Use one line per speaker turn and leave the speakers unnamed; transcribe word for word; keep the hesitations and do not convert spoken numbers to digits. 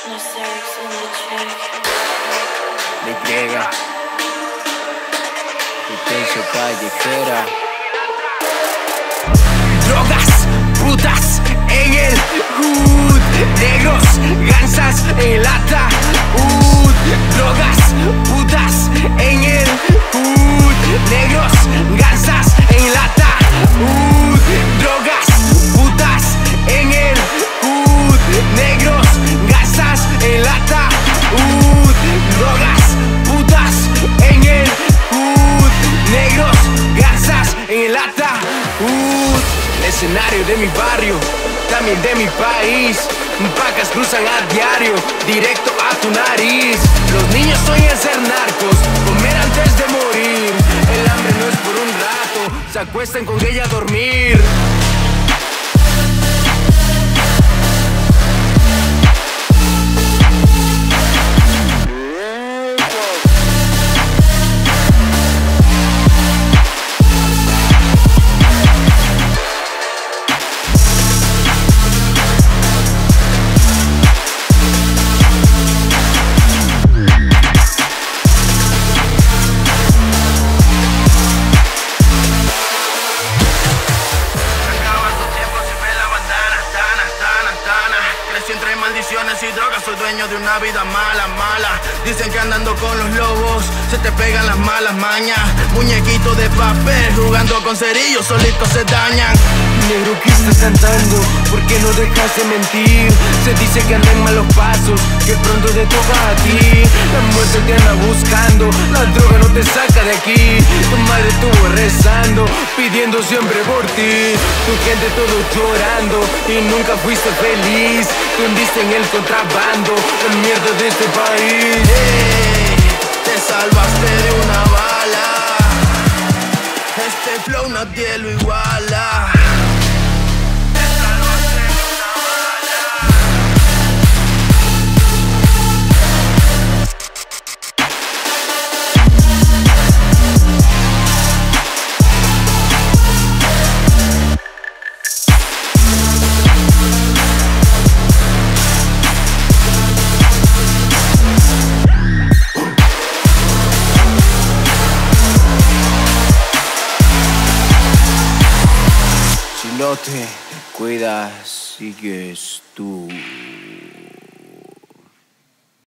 Le llega Intenso callejera. Drogas, putas en el hood, negros, gansas en el ataúd. Drogas, putas en el hood, negros, gansas en el ataúd. Drogas, putas en el hood, negros, gansas en el ataúd. Drogas, putas en el hood, negros, gansas en el ataúd. El escenario de mi barrio, también de mi país. Pacas cruzan a diario, directo a tu nariz. Los niños sueñan ser narcos, comer antes de morir. El hambre no es por un rato, se acuestan con ella a dormir.
Entre maldiciones y drogas soy dueño de una vida mala, mala. Dicen que andando con los lobos se te pegan las malas mañas. Muñequitos de papel jugando con cerillos solitos se dañan.
Negro, ¿qué estás cantando? ¿Por qué no dejas de mentir? Se dice que andan malos pasos, que pronto te toca a ti. La muerte te anda buscando, la droga no te saca de aquí. Tu madre estuvo rezando, pidiendo siempre por ti. Tu gente todo llorando y nunca fuiste feliz. Te hundiste en el contrabando, la mierda de este país.
Hey, te salvaste de una bala. Este flow nadie lo iguala.
Si no te cuidas, sigues tú.